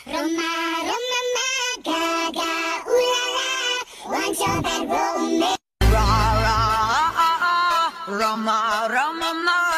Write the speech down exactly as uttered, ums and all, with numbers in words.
Roma, Roma, ma, gaga, ooh la la, want your bad romance. Ra ra ah ah ah, Rama Rama ma.